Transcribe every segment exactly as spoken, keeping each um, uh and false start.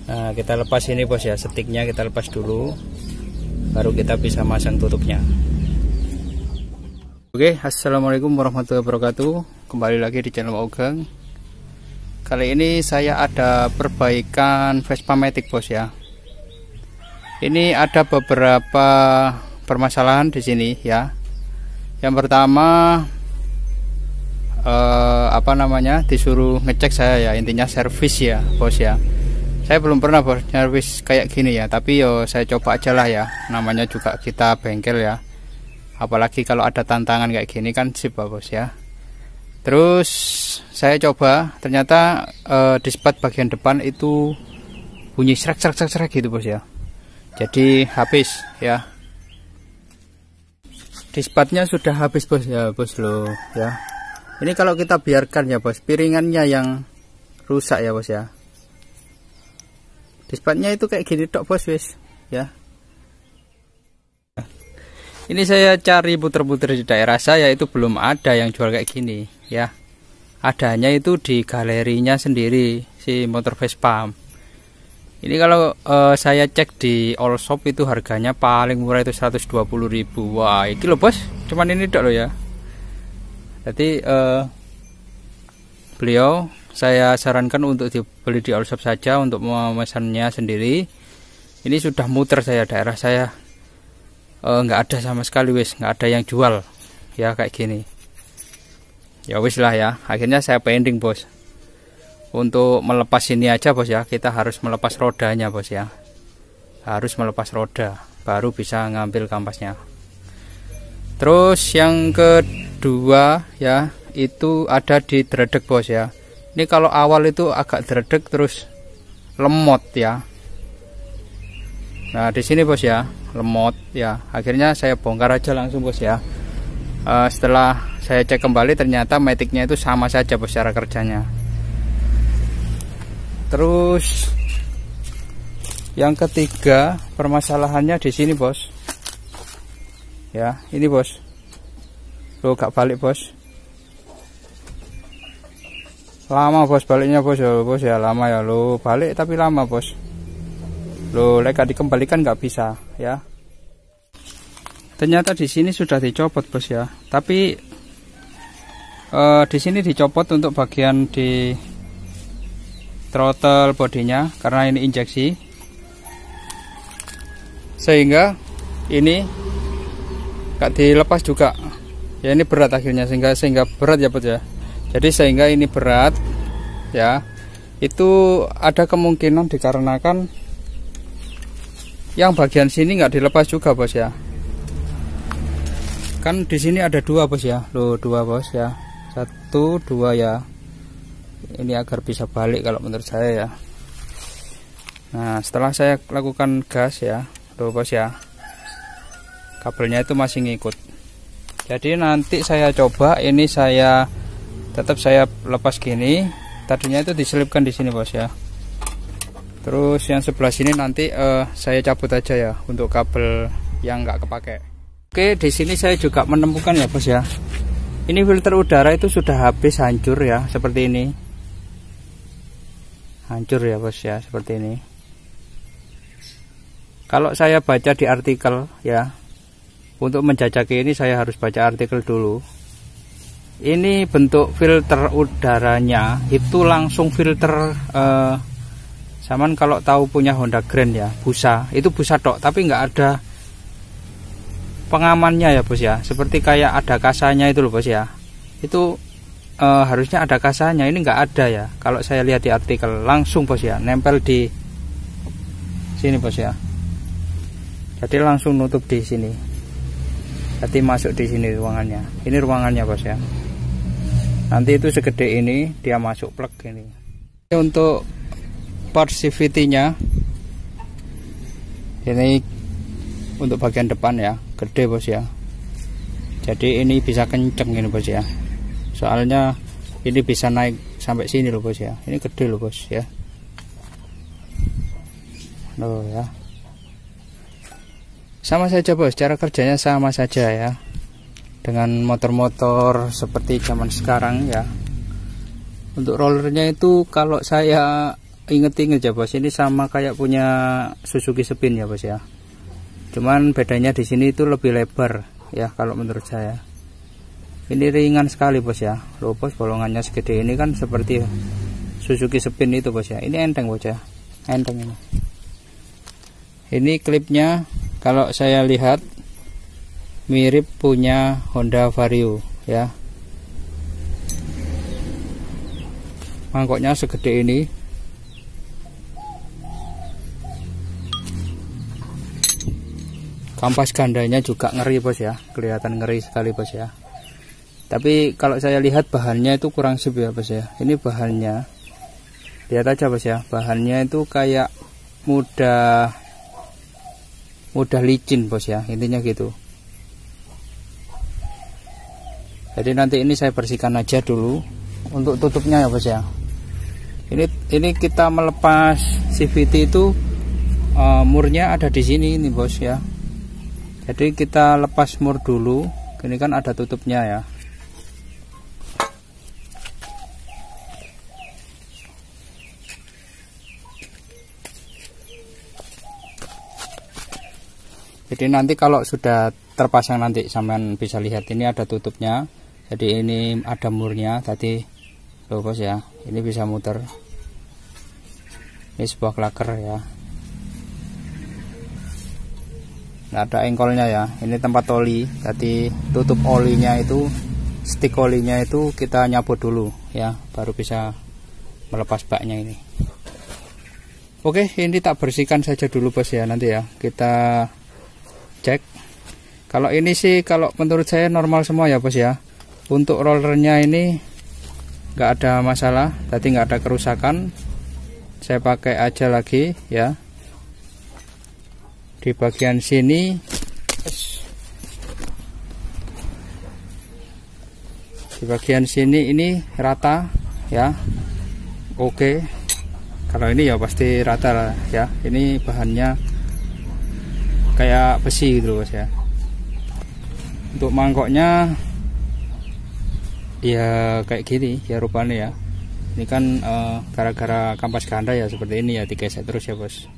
Nah, kita lepas ini bos ya, setiknya kita lepas dulu, baru kita bisa masang tutupnya. Oke, assalamualaikum warahmatullahi wabarakatuh. Kembali lagi di channel Ogang. Kali ini saya ada perbaikan Vespa Matic bos ya. Ini ada beberapa permasalahan di sini ya. Yang pertama eh, apa namanya, disuruh ngecek saya ya, intinya servis ya bos ya. Saya belum pernah bos servis kayak gini ya, tapi yo saya coba aja lah ya, namanya juga kita bengkel ya, apalagi kalau ada tantangan kayak gini kan sip bos ya. Terus saya coba, ternyata eh, dispat bagian depan itu bunyi serak serak serak serak gitu bos ya, jadi habis ya, dispatnya sudah habis bos ya bos loh ya. Ini kalau kita biarkan ya bos, piringannya yang rusak ya bos ya. Dispatnya itu kayak gini tok bos wis ya. Ini saya cari puter-puter di daerah saya, itu belum ada yang jual kayak gini ya. Adanya itu di galerinya sendiri si motor Vespa. Ini kalau uh, saya cek di all shop itu harganya paling murah itu seratus dua puluh ribu. Wah, ini loh bos, cuman ini tok loh ya. Jadi uh, beliau saya sarankan untuk dibeli di all shop saja untuk memesannya sendiri. Ini sudah muter saya, daerah saya nggak e, ada sama sekali wis, nggak ada yang jual ya kayak gini. Ya wis lah ya, akhirnya saya pending bos. Untuk melepas ini aja bos ya, kita harus melepas rodanya bos ya. Harus melepas roda, baru bisa ngambil kampasnya. Terus yang kedua ya, itu ada di dredeg bos ya. Ini kalau awal itu agak dredeg terus lemot ya. Nah di sini bos ya, lemot ya. Akhirnya saya bongkar aja langsung bos ya. Uh, setelah saya cek kembali, ternyata Maticnya itu sama saja bos cara kerjanya. Terus yang ketiga permasalahannya di sini bos. Ya ini bos. Loh gak balik bos. Lama bos baliknya bos ya bos ya, lama ya lo, balik tapi lama bos lo, leka dikembalikan nggak bisa ya. Ternyata di sini sudah dicopot bos ya, tapi eh, di sini dicopot untuk bagian di throttle bodinya karena ini injeksi, sehingga ini nggak dilepas juga ya. Ini berat akhirnya, sehingga sehingga berat ya bos ya. Jadi sehingga ini berat ya. Itu ada kemungkinan dikarenakan yang bagian sini nggak dilepas juga bos ya. Kan di sini ada dua bos ya, loh dua bos ya, satu dua ya. Ini agar bisa balik kalau menurut saya ya. Nah setelah saya lakukan gas ya, loh bos ya, kabelnya itu masih ngikut. Jadi nanti saya coba, ini saya tetap saya lepas gini, tadinya itu diselipkan di sini bos ya. Terus yang sebelah sini nanti uh, saya cabut aja ya untuk kabel yang nggak kepake. Oke, di sini saya juga menemukan ya bos ya. Ini filter udara itu sudah habis, hancur ya seperti ini. Hancur ya bos ya seperti ini. Kalau saya baca di artikel ya, untuk menjajaki ini saya harus baca artikel dulu. Ini bentuk filter udaranya itu langsung filter eh, saman kalau tahu punya Honda Grand ya, busa, itu busa tok tapi nggak ada pengamannya ya bos ya, seperti kayak ada kasanya itu loh bos ya. Itu eh, harusnya ada kasanya, ini nggak ada ya. Kalau saya lihat di artikel langsung bos ya, nempel di sini bos ya. Jadi langsung nutup di sini. Jadi masuk di sini ruangannya. Ini ruangannya bos ya. Nanti itu segede ini dia masuk plug ini. Untuk part C V T-nya ini untuk bagian depan ya, gede bos ya. Jadi ini bisa kenceng ini bos ya. Soalnya ini bisa naik sampai sini loh bos ya. Ini gede loh bos ya. Loh ya. Sama saja bos, cara kerjanya sama saja ya dengan motor-motor seperti zaman sekarang ya. Untuk rollernya itu kalau saya inget-inget ya bos, ini sama kayak punya Suzuki Spin ya bos ya. Cuman bedanya di sini itu lebih lebar ya kalau menurut saya. Ini ringan sekali bos ya. Loh bos, bolongannya segede ini kan seperti Suzuki Spin itu bos ya. Ini enteng bos ya, enteng ini. Ini klipnya kalau saya lihat mirip punya Honda Vario ya. Mangkoknya segede ini. Kampas gandanya juga ngeri bos ya, kelihatan ngeri sekali bos ya. Tapi kalau saya lihat bahannya itu kurang sip ya bos ya. Ini bahannya, lihat aja bos ya, bahannya itu kayak mudah mudah licin bos ya, intinya gitu. Jadi nanti ini saya bersihkan aja dulu untuk tutupnya ya bos ya. Ini ini kita melepas C V T itu uh, murnya ada di sini ini bos ya. Jadi kita lepas mur dulu. Ini kan ada tutupnya ya. Jadi nanti kalau sudah terpasang nanti sampean bisa lihat ini ada tutupnya. Jadi ini ada murnya tadi loh bos ya. Ini bisa muter. Ini sebuah klaker ya. Nah, ada engkolnya ya. Ini tempat oli. Tadi tutup olinya itu, stick olinya itu kita nyabut dulu ya, baru bisa melepas baknya ini. Oke, ini tak bersihkan saja dulu bos ya. Nanti ya kita cek. Kalau ini sih kalau menurut saya normal semua ya bos ya. Untuk rollernya ini nggak ada masalah. Tadi nggak ada kerusakan. Saya pakai aja lagi ya. Di bagian sini di bagian sini ini rata ya. Oke, kalau ini ya pasti rata lah ya. Ini bahannya kayak besi gitu bos ya. Untuk mangkoknya ya kayak gini ya rupanya ya. Ini kan gara-gara uh, kampas ganda ya seperti ini ya, digesek terus ya bos.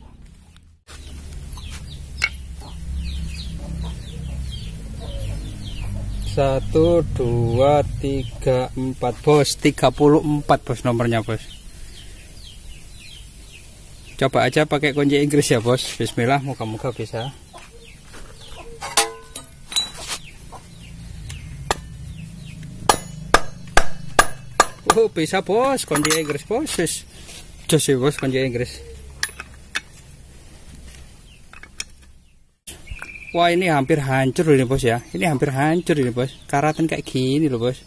Satu, dua, tiga, empat bos, tiga puluh empat bos nomornya bos. Coba aja pakai kunci Inggris ya bos. Bismillah, moga-moga bisa. Oh bisa bos, kunci Inggris bos. Jos ya bos, kunci Inggris. Wah ini hampir hancur ini bos ya. Ini hampir hancur ini bos. Karatan kayak gini loh bos.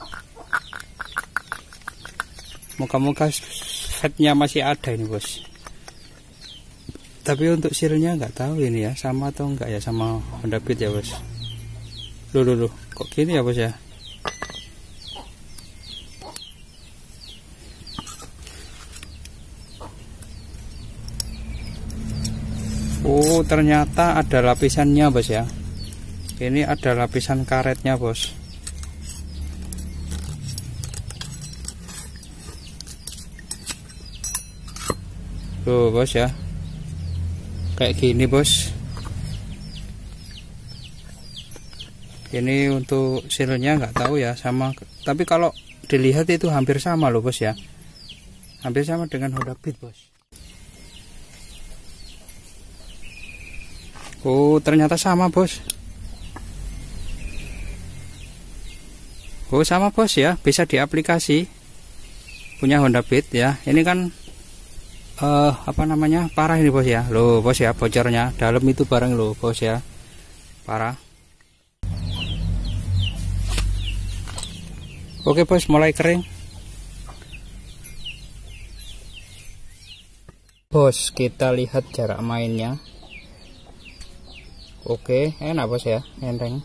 Moga-moga setnya masih ada ini bos. Tapi untuk silnya nggak tahu ini ya sama atau enggak ya sama Honda Beat ya bos. Loh loh loh, kok gini ya bos ya. Oh ternyata ada lapisannya bos ya. Ini ada lapisan karetnya bos. Tuh bos ya, kayak gini bos. Ini untuk silnya nggak tahu ya sama, tapi kalau dilihat itu hampir sama loh bos ya. Hampir sama dengan Honda Beat bos. Oh ternyata sama bos. Oh sama bos ya, bisa di aplikasi punya Honda Beat ya. Ini kan uh, apa namanya, parah ini bos ya. Loh bos ya, bocornya dalam itu bareng loh bos ya, parah. Oke bos, mulai kering bos. Kita lihat jarak mainnya. Oke, enak bos ya, enteng.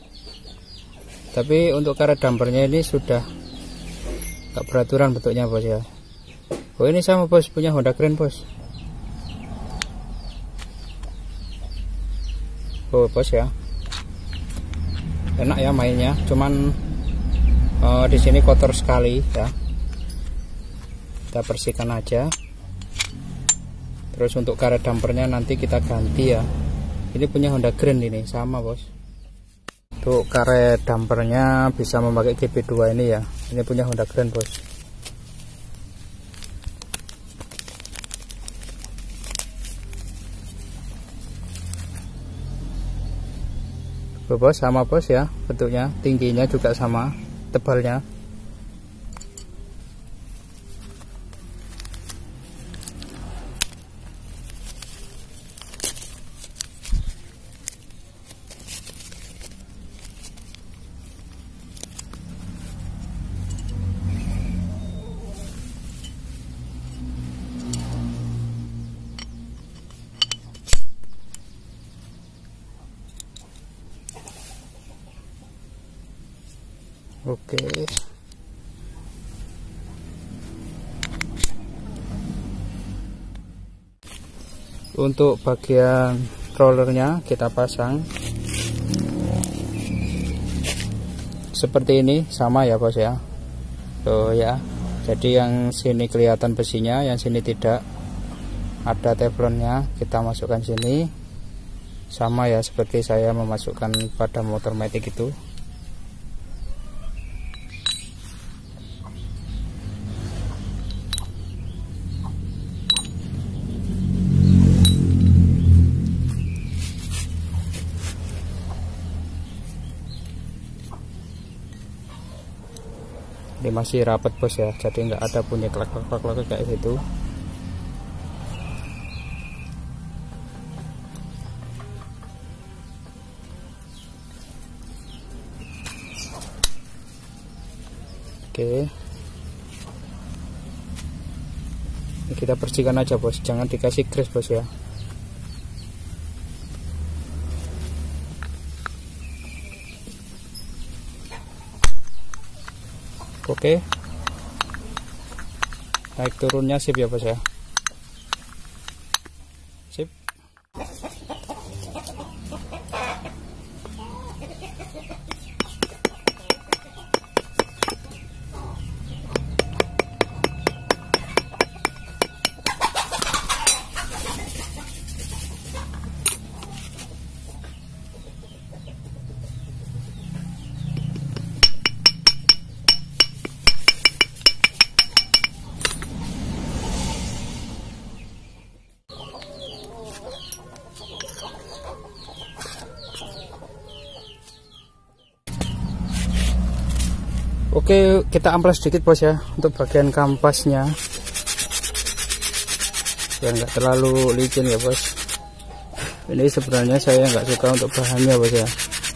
Tapi untuk karet dampernya ini sudah gak beraturan bentuknya bos ya. Oh ini sama bos, punya Honda Grand bos. Oh bos ya, enak ya mainnya. Cuman uh, di sini kotor sekali ya. Kita bersihkan aja. Terus untuk karet dampernya nanti kita ganti ya. Ini punya Honda Grand ini, sama bos. Untuk karet dampernya bisa memakai G P dua ini ya. Ini punya Honda Grand bos. Tuh, bos, sama bos ya bentuknya, tingginya juga sama, tebalnya. Oke. Untuk bagian rollernya kita pasang seperti ini, sama ya bos ya. Tuh ya. Jadi yang sini kelihatan besinya, yang sini tidak. Ada teflonnya, kita masukkan sini. Sama ya seperti saya memasukkan pada motor matic itu. Ini masih rapat bos ya, jadi nggak ada bunyi klak klak klak klak kayak gitu. Oke, ini kita bersihkan aja bos, jangan dikasih grease bos ya. Oke, naik turunnya sip ya bos ya, sip. Oke, kita amplas sedikit bos ya untuk bagian kampasnya biar nggak terlalu licin ya bos. Ini sebenarnya saya nggak suka untuk bahannya bos ya,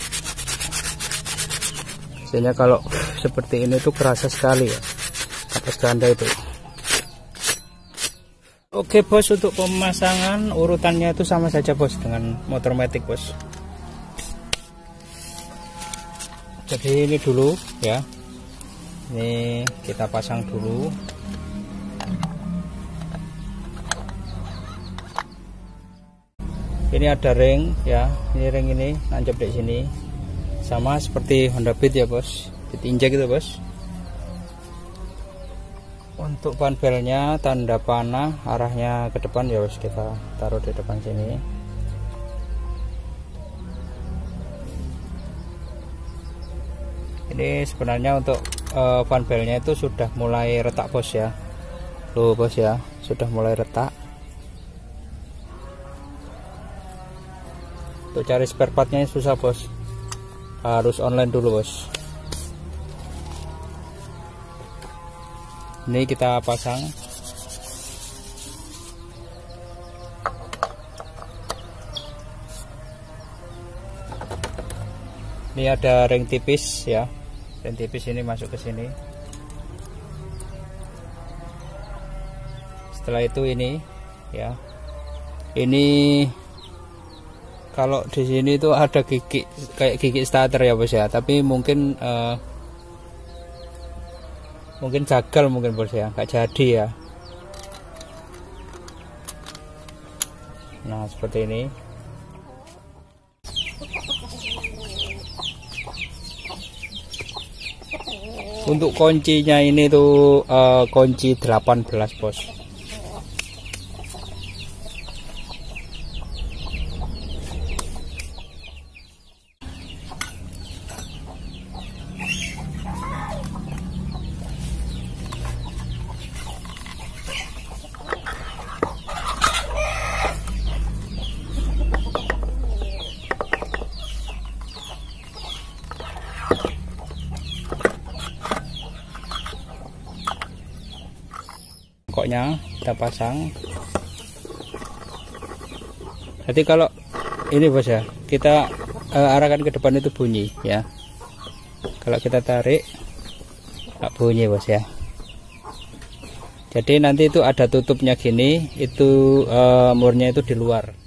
biasanya kalau seperti ini tuh kerasa sekali ya kampas ganda itu. Oke bos, untuk pemasangan urutannya itu sama saja bos dengan motor matic bos. Jadi ini dulu ya, ini kita pasang dulu. Ini ada ring ya, ini ring ini nancap di sini, sama seperti Honda Beat ya bos, ditinjak gitu bos. Untuk ban belnya tanda panah arahnya ke depan ya bos, kita taruh di depan sini. Ini sebenarnya untuk uh, ban belnya itu sudah mulai retak bos ya, loh bos ya, sudah mulai retak. Untuk cari spare partnya susah bos, harus online dulu bos. Ini kita pasang. Ini ada ring tipis ya, ring tipis ini masuk ke sini. Setelah itu ini ya, ini kalau di sini tuh ada gigi kayak gigi starter ya bos ya, tapi mungkin uh, mungkin gagal mungkin bos ya, nggak jadi ya. Nah seperti ini. Untuk kuncinya ini tuh uh, kunci delapan belas bos. pokoknya kita pasang. Jadi kalau ini bos ya, kita uh, arahkan ke depan itu bunyi ya. Kalau kita tarik nggak bunyi bos ya. Jadi nanti itu ada tutupnya gini, itu uh, murnya itu di luar.